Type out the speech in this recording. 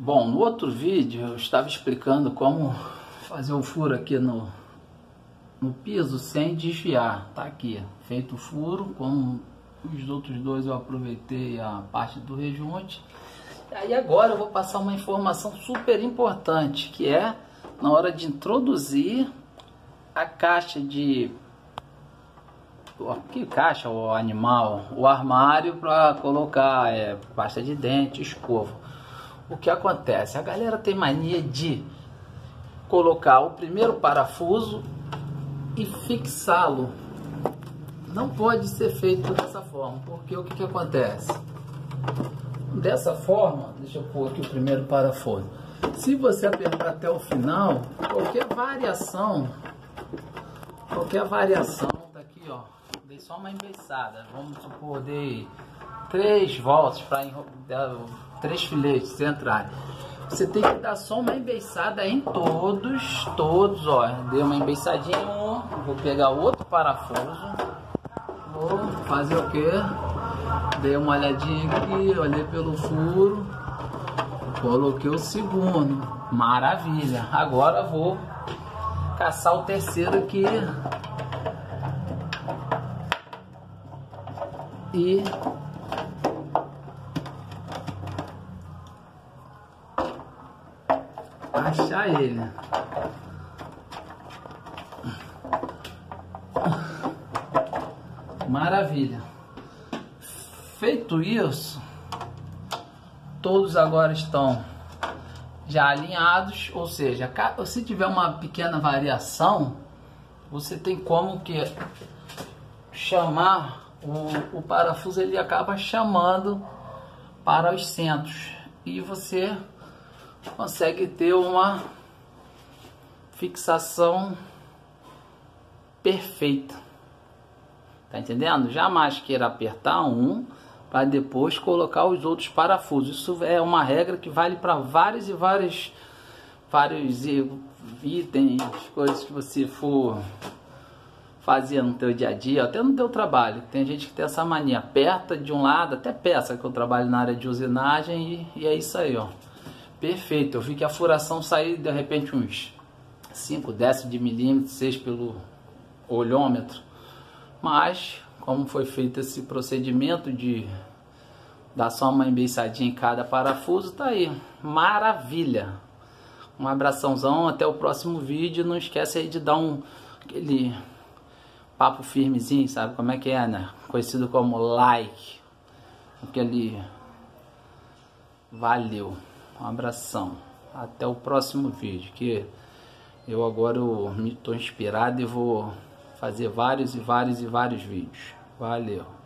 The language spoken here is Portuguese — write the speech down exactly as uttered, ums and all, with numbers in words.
Bom, no outro vídeo eu estava explicando como fazer o furo aqui no, no piso sem desviar. Tá aqui, feito o furo, como os outros dois eu aproveitei a parte do rejunte. Aí agora eu vou passar uma informação super importante, que é na hora de introduzir a caixa de... Que caixa, o animal? O armário para colocar é, pasta de dente, escova. O que acontece? A galera tem mania de colocar o primeiro parafuso e fixá-lo. Não pode ser feito dessa forma, porque o que, que acontece? Dessa forma, deixa eu pôr aqui o primeiro parafuso. Se você apertar até o final, qualquer variação, qualquer variação, daqui ó, dei só uma embeiçada, vamos supor, dei três voltas para três filetes entrarem. Você tem que dar só uma embeiçada em todos, todos, ó. Dei uma embeiçadinha, vou pegar outro parafuso, vou fazer o que? Dei uma olhadinha aqui, olhei pelo furo, coloquei o segundo, maravilha. Agora vou caçar o terceiro aqui e achar ele. Maravilha. Feito isso, todos agora estão já alinhados, ou seja, se tiver uma pequena variação, você tem como que chamar o, o parafuso, ele acaba chamando para os centros e você consegue ter uma fixação perfeita. Tá entendendo? Jamais queira apertar um para depois colocar os outros parafusos. Isso é uma regra que vale para vários e vários vários itens, coisas que você for fazer no teu dia a dia, até no teu trabalho. Tem gente que tem essa mania, aperta de um lado, até peça, que eu trabalho na área de usinagem, e, e é isso aí, ó. Perfeito. Eu vi que a furação saiu de repente uns cinco décimos de milímetro, seis pelo olhômetro. Mas, como foi feito esse procedimento de dar só uma embeiçadinha em cada parafuso, tá aí. Maravilha! Um abraçãozão, até o próximo vídeo. Não esquece aí de dar um aquele papo firmezinho, sabe como é que é, né? Conhecido como like. Aquele... Valeu! Um abração. Até o próximo vídeo, que eu agora estou inspirado e vou fazer vários e vários e vários vídeos. Valeu!